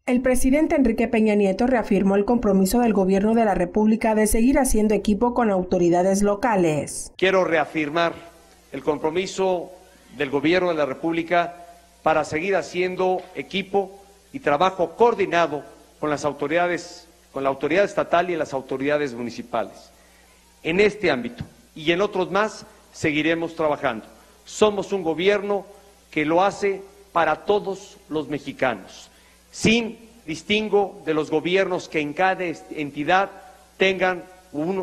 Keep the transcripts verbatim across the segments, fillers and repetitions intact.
El presidente Enrique Peña Nieto reafirmó el compromiso del gobierno de la República de seguir haciendo equipo con autoridades locales. Quiero reafirmar el compromiso del gobierno de la República para seguir haciendo equipo y trabajo coordinado con las autoridades, con la autoridad estatal y las autoridades municipales. En este ámbito y en otros más seguiremos trabajando. Somos un gobierno que lo hace para todos los mexicanos, sin distingo de los gobiernos que en cada entidad tengan un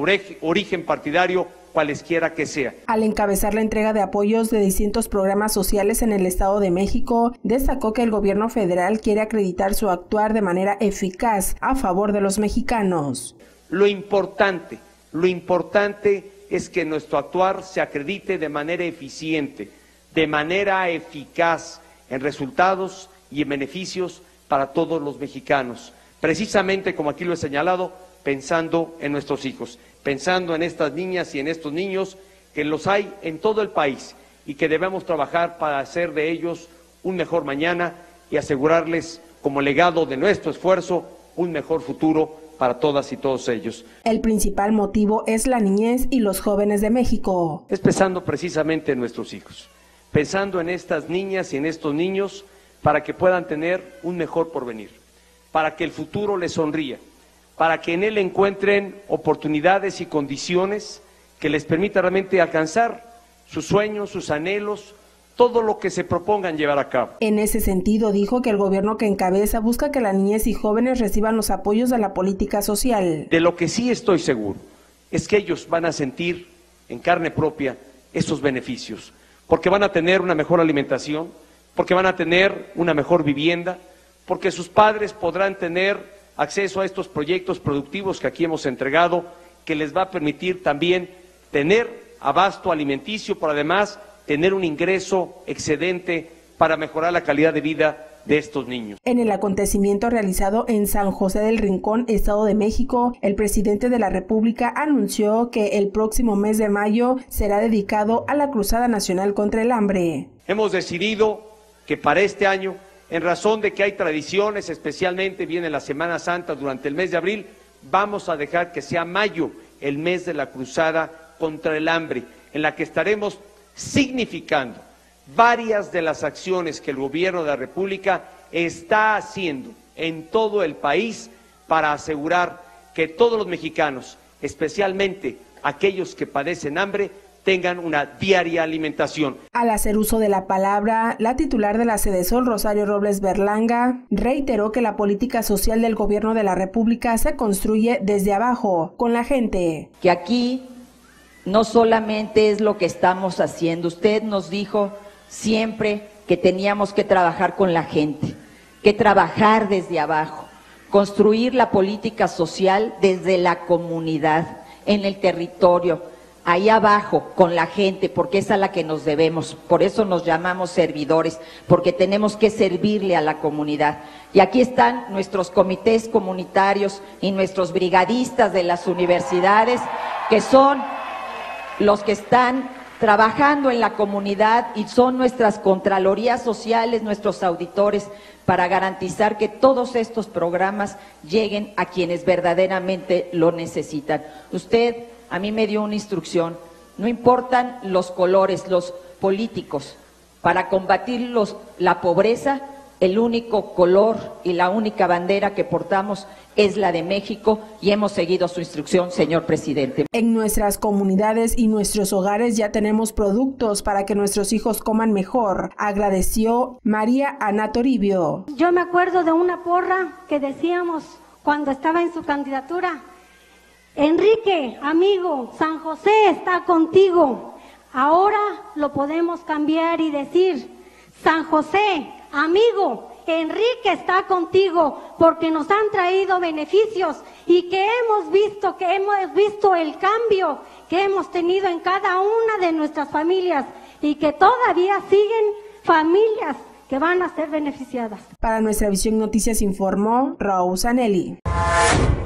origen partidario, cualesquiera que sea. Al encabezar la entrega de apoyos de distintos programas sociales en el Estado de México, destacó que el gobierno federal quiere acreditar su actuar de manera eficaz a favor de los mexicanos. Lo importante, lo importante es que nuestro actuar se acredite de manera eficiente, de manera eficaz, en resultados y en beneficios para todos los mexicanos. Precisamente, como aquí lo he señalado, pensando en nuestros hijos, pensando en estas niñas y en estos niños que los hay en todo el país y que debemos trabajar para hacer de ellos un mejor mañana y asegurarles, como legado de nuestro esfuerzo, un mejor futuro para todas y todos ellos. El principal motivo es la niñez y los jóvenes de México. Es pensando precisamente en nuestros hijos, pensando en estas niñas y en estos niños para que puedan tener un mejor porvenir, para que el futuro les sonría, para que en él encuentren oportunidades y condiciones que les permitan realmente alcanzar sus sueños, sus anhelos, todo lo que se propongan llevar a cabo. En ese sentido, dijo que el gobierno que encabeza busca que la niñez y jóvenes reciban los apoyos de la política social. De lo que sí estoy seguro es que ellos van a sentir en carne propia esos beneficios, porque van a tener una mejor alimentación, porque van a tener una mejor vivienda, porque sus padres podrán tener acceso a estos proyectos productivos que aquí hemos entregado, que les va a permitir también tener abasto alimenticio, pero además tener un ingreso excedente para mejorar la calidad de vida de estos niños. En el acontecimiento realizado en San José del Rincón, Estado de México, el presidente de la República anunció que el próximo mes de mayo será dedicado a la Cruzada Nacional contra el Hambre. Hemos decidido que para este año, en razón de que hay tradiciones, especialmente viene la Semana Santa durante el mes de abril, vamos a dejar que sea mayo el mes de la Cruzada contra el Hambre, en la que estaremos significando varias de las acciones que el gobierno de la República está haciendo en todo el país para asegurar que todos los mexicanos, especialmente aquellos que padecen hambre, tengan una diaria alimentación. Al hacer uso de la palabra, la titular de la Sedesol, Rosario Robles Berlanga, reiteró que la política social del gobierno de la República se construye desde abajo, con la gente. Que aquí no solamente es lo que estamos haciendo, usted nos dijo siempre que teníamos que trabajar con la gente, que trabajar desde abajo, construir la política social desde la comunidad, en el territorio, ahí abajo, con la gente, porque es a la que nos debemos, por eso nos llamamos servidores, porque tenemos que servirle a la comunidad. Y aquí están nuestros comités comunitarios y nuestros brigadistas de las universidades, que son los que están trabajando en la comunidad y son nuestras contralorías sociales, nuestros auditores, para garantizar que todos estos programas lleguen a quienes verdaderamente lo necesitan. Usted a mí me dio una instrucción, no importan los colores, los políticos, para combatir los, la pobreza, el único color y la única bandera que portamos es la de México y hemos seguido su instrucción, señor presidente. En nuestras comunidades y nuestros hogares ya tenemos productos para que nuestros hijos coman mejor, agradeció María Ana Toribio. Yo me acuerdo de una porra que decíamos cuando estaba en su candidatura: Enrique, amigo, San José está contigo. Ahora lo podemos cambiar y decir: San José, amigo, Enrique está contigo, porque nos han traído beneficios y que hemos visto, que hemos visto el cambio que hemos tenido en cada una de nuestras familias y que todavía siguen familias que van a ser beneficiadas. Para Nuestra Visión Noticias informó Raúl Zanelli.